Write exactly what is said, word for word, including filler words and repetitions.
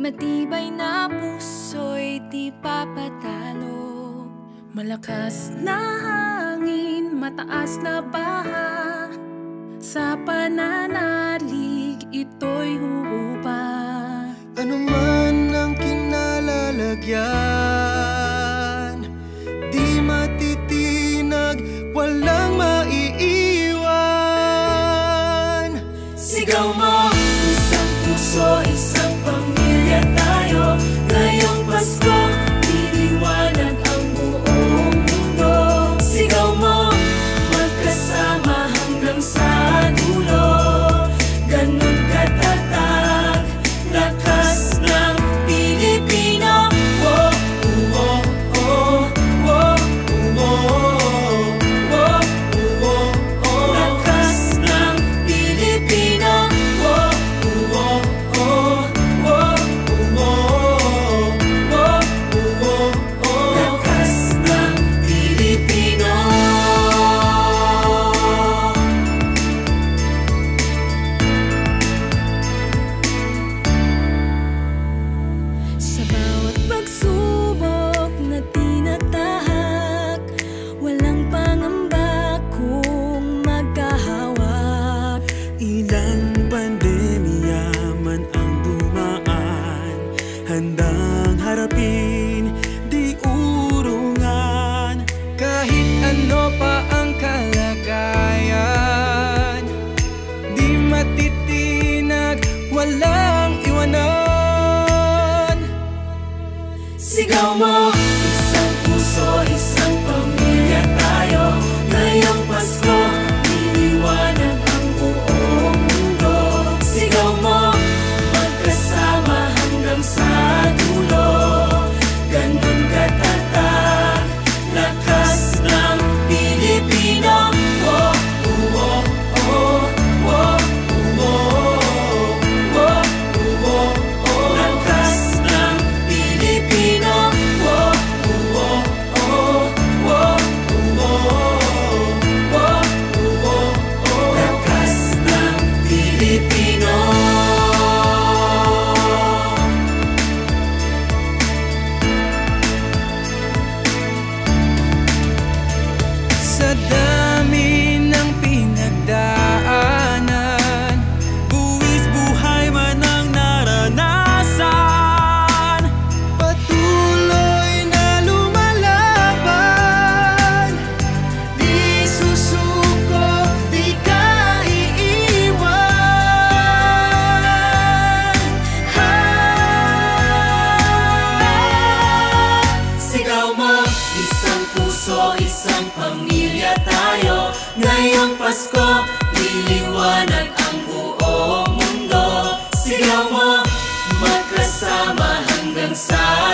Matibay na puso'y di papatalo. Malakas na hangin, mataas na baha, sa pananalig ito'y huupa. Ano man ang kinalalagyan, di matitinag, walang maiiwan. Sigaw mo, isang puso, isang pamilya tayo. Ngayong Pasko, liliwanag ang buong mundo. Sigaw mo, magkasama hanggang sa dulo. Ganun katatag, lakas ng Pilipino. Oh, oh, oh, oh, oh, oh, oh, oh, oh. Lakas ng Pilipino. Oh, oh, oh, oh, oh, oh, oh, oh. Lakas ng Pilipino. Sa bawat pagsubok na tinatahak, walang pangamba kung magkahawak. Ilang pandemya man ang dumaan, handang harapin, di urungan. Kahit ano pa ang kalagayan, di matitinag, walang iwanan. Sigaw mo, isang puso, isang pamilya tayo. Ngayong Pasko, liliwanag ang buong mundo. Sigaw mo, magkasama hanggang sa dulo. Ganun katatag, lakas ng Pilipino. Oh, oh, oh, oh, oh, oh, oh, oh. Lakas ng Pilipino. Oh, oh, oh, oh, oh, oh, oh. Lakas ng Pilipino. Sa dami ng pinagdaanan, buwis buhay man ang naranasan, patuloy na lumalaban, di susuko, di ka iiwan. Sigaw mo, isang puso, isang pamilya tayo. Ngayong Pasko, liliwanag ang buong mundo. Sigaw mo, magkasama hanggang sa